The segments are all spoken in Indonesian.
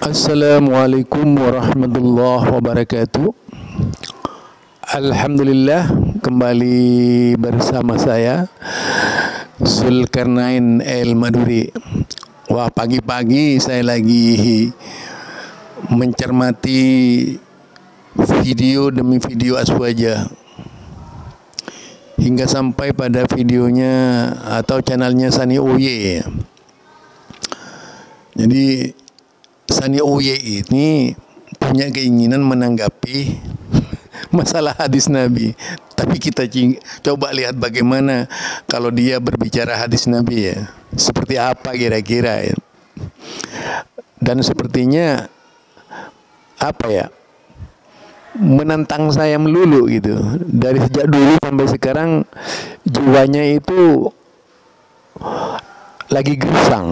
Assalamualaikum warahmatullahi wabarakatuh. Alhamdulillah, kembali bersama saya Zulkarnain El Maduri. Wah, pagi-pagi saya lagi mencermati video demi video Aswaja hingga sampai pada videonya atau channelnya Sani Oye. Jadi Sani Oye ini punya keinginan menanggapi masalah hadis Nabi. Tapi kita coba lihat bagaimana kalau dia berbicara hadis Nabi ya. Seperti apa kira-kira ya. Dan sepertinya apa ya, menantang saya melulu gitu. Dari sejak dulu sampai sekarang jiwanya itu lagi gersang.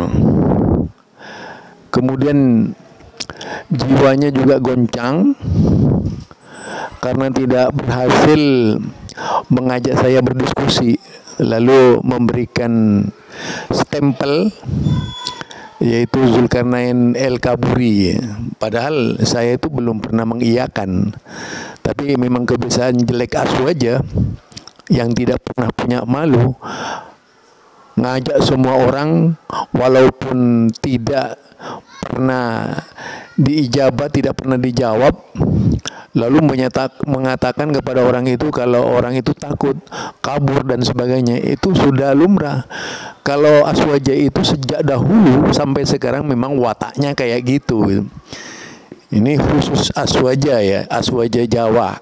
Kemudian jiwanya juga goncang karena tidak berhasil mengajak saya berdiskusi, lalu memberikan stempel yaitu Zulkarnain El Kaburi. Padahal saya itu belum pernah mengiyakan, tapi memang kebiasaan jelek Aswaja yang tidak pernah punya malu ngajak semua orang walaupun tidak pernah diijabah, tidak pernah dijawab, lalu mengatakan kepada orang itu kalau orang itu takut kabur dan sebagainya. Itu sudah lumrah. Kalau Aswaja itu sejak dahulu sampai sekarang memang wataknya kayak gitu. Ini khusus Aswaja ya, Aswaja Jawa.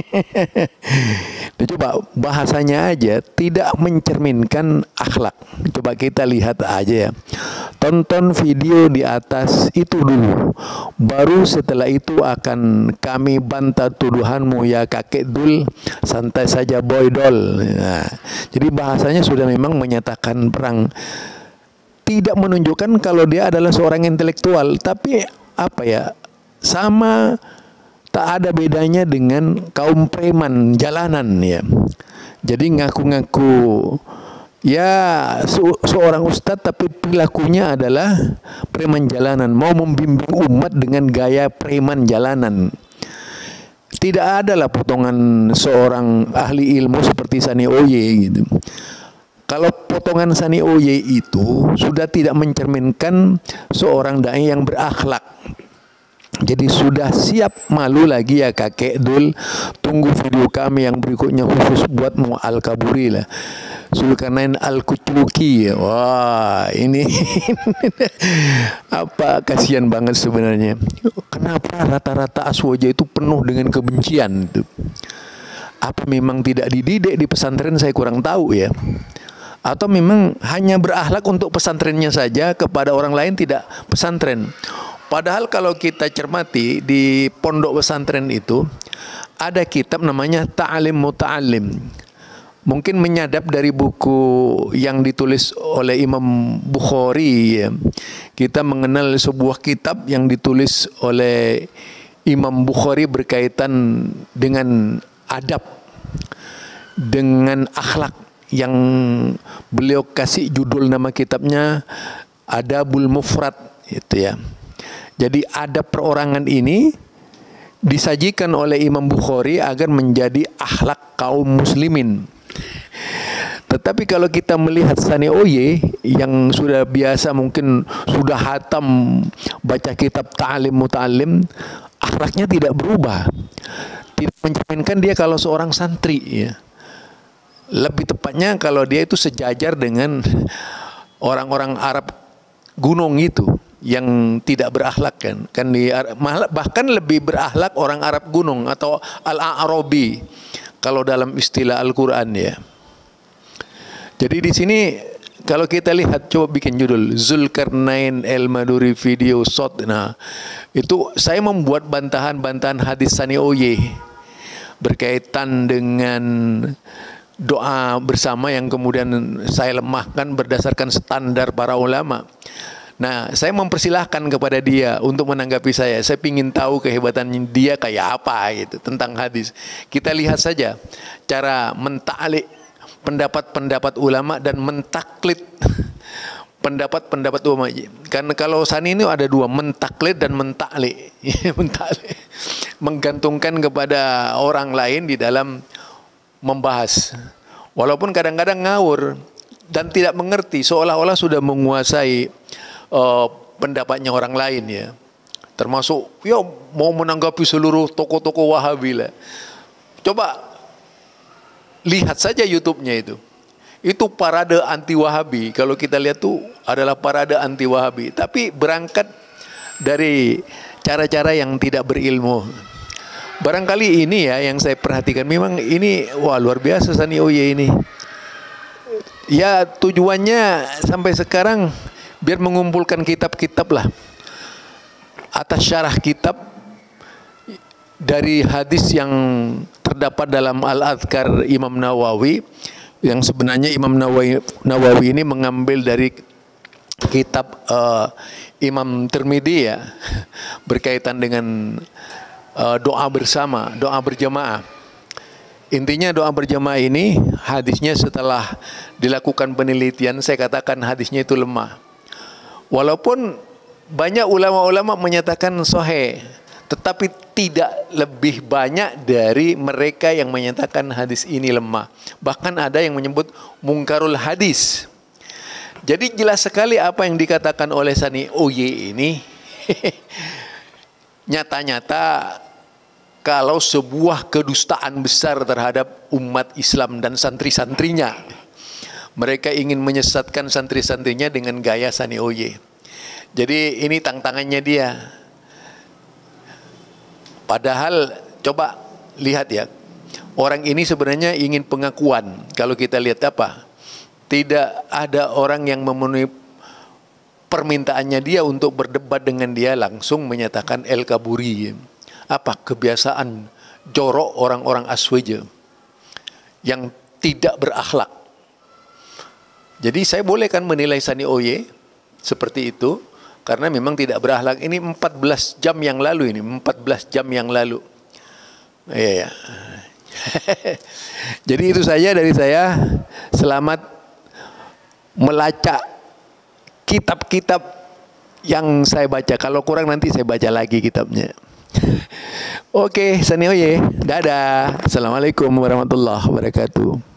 Coba bahasanya aja tidak mencerminkan akhlak. Coba kita lihat aja ya. Tonton video di atas itu dulu. Baru setelah itu akan kami bantah tuduhanmu ya kakek Dul. Santai saja boy dol. Nah, jadi bahasanya sudah memang menyatakan perang. Tidak menunjukkan kalau dia adalah seorang intelektual. Tapi apa ya, sama tak ada bedanya dengan kaum preman jalanan ya. Jadi ngaku-ngaku ya seorang ustadz tapi perilakunya adalah preman jalanan, mau membimbing umat dengan gaya preman jalanan. Tidak adalah potongan seorang ahli ilmu seperti Sani Oye gitu. Kalau potongan Sani Oye itu sudah tidak mencerminkan seorang dai yang berakhlak. Jadi sudah siap malu lagi ya kakek Dul. Tunggu video kami yang berikutnya khusus buatmu Al Kaburi lah. Zulkarnain Al Kucluki. Wah, ini apa, kasihan banget sebenarnya. Kenapa rata-rata Aswaja itu penuh dengan kebencian itu? Apa memang tidak dididik di pesantren, saya kurang tahu ya. Atau memang hanya berakhlak untuk pesantrennya saja, kepada orang lain tidak pesantren. Padahal kalau kita cermati di pondok pesantren itu ada kitab namanya Ta'alim Muta'alim. Mungkin menyadap dari buku yang ditulis oleh Imam Bukhari ya. Kita mengenal sebuah kitab yang ditulis oleh Imam Bukhari berkaitan dengan adab, dengan akhlak, yang beliau kasih judul nama kitabnya Adabul Mufrad itu ya. Jadi adab perorangan ini disajikan oleh Imam Bukhari agar menjadi akhlak kaum muslimin. Tetapi kalau kita melihat Sani Oye yang sudah biasa mungkin sudah hatam baca kitab Ta'alim Muta'alim, akhlaknya tidak berubah. Tidak mencerminkan dia kalau seorang santri ya. Lebih tepatnya kalau dia itu sejajar dengan orang-orang Arab gunung itu yang tidak berakhlak kan bahkan lebih berakhlak orang Arab gunung atau Al-A'rabi kalau dalam istilah Al-Qur'an ya. Jadi di sini kalau kita lihat, coba bikin judul Zulkarnain El Maduri video shot. Nah, itu saya membuat bantahan-bantahan hadis Sani Oye berkaitan dengan doa bersama yang kemudian saya lemahkan berdasarkan standar para ulama. Nah, saya mempersilahkan kepada dia untuk menanggapi saya. Saya ingin tahu kehebatan dia kayak apa gitu tentang hadis. Kita lihat saja cara menta'liq pendapat-pendapat ulama dan mentaklid pendapat ulama. Karena kalau Sani ini ada dua, mentaklid dan mentaklik. Mentaklik, menggantungkan kepada orang lain di dalam membahas. Walaupun kadang-kadang ngawur dan tidak mengerti, seolah-olah sudah menguasai pendapatnya orang lain ya. Termasuk ya mau menanggapi seluruh tokoh-tokoh Wahabi lah. Coba lihat saja YouTube-nya itu. Itu parade anti Wahabi. Kalau kita lihat tuh adalah parade anti Wahabi. Tapi berangkat dari cara-cara yang tidak berilmu. Barangkali ini ya yang saya perhatikan. Memang ini wah luar biasa Sani Oye ini. Ya tujuannya sampai sekarang biar mengumpulkan kitab-kitab lah. Atas syarah kitab dari hadis yang terdapat dalam Al-Adhkar Imam Nawawi, yang sebenarnya Imam Nawawi ini mengambil dari kitab Imam Tirmidzi ya, berkaitan dengan doa bersama, doa berjamaah. Intinya doa berjamaah ini hadisnya setelah dilakukan penelitian, saya katakan hadisnya itu lemah. Walaupun banyak ulama-ulama menyatakan sahih, tetapi tidak lebih banyak dari mereka yang menyatakan hadis ini lemah. Bahkan ada yang menyebut mungkarul hadis. Jadi jelas sekali apa yang dikatakan oleh Sani Oye ini. Nyata-nyata kalau sebuah kedustaan besar terhadap umat Islam dan santri-santrinya. Mereka ingin menyesatkan santri-santrinya dengan gaya Sani Oye. Jadi ini tantangannya dia. Padahal coba lihat ya, orang ini sebenarnya ingin pengakuan. Kalau kita lihat apa, tidak ada orang yang memenuhi permintaannya dia untuk berdebat dengan dia langsung menyatakan El Kaburi. Apa kebiasaan jorok orang-orang Aswaja yang tidak berakhlak. Jadi saya boleh kan menilai Sani Oye seperti itu. Karena memang tidak berakhlak. Ini 14 jam yang lalu ini. 14 jam yang lalu. Iya ya. Jadi itu saja dari saya. Selamat melacak kitab-kitab yang saya baca. Kalau kurang nanti saya baca lagi kitabnya. Oke, Sani Oye. Dadah. Assalamualaikum warahmatullahi wabarakatuh.